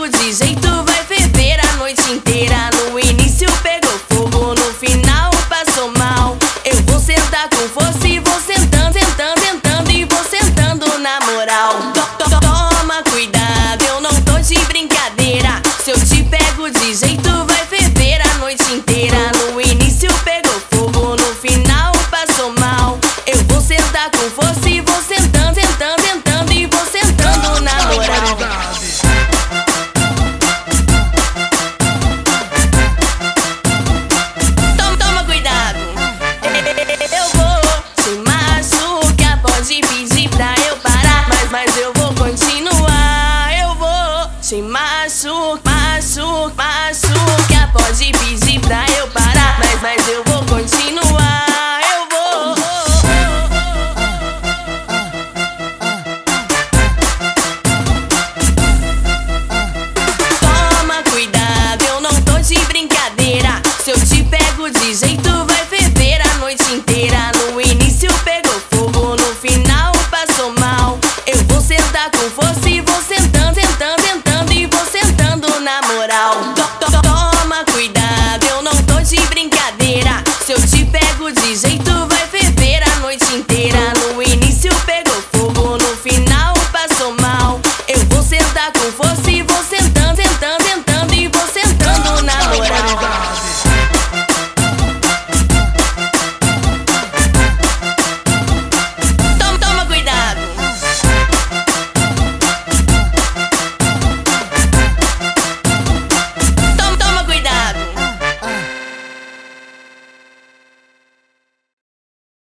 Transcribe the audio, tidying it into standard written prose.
pego de jeito, vai ferver a noite inteira. No início pegou fogo, no final passou mal. Eu vou sentar com força e vou sentando, sentando, sentando e vou sentando na moral. Toma cuidado, eu não tô de brincadeira. Se eu te pego de jeito, vai ferver a noite inteira. No início pegou fogo, no final passou mal. Eu vou sentar com força e vou sentando, sentando, sentando e vou sentando na moral. Toma cuidado, eu vou te machucar. Pode pedir pra eu parar, mas eu vou continuar. Eu vou te machucar. Pode pedir pra eu parar, mas eu vou continuar.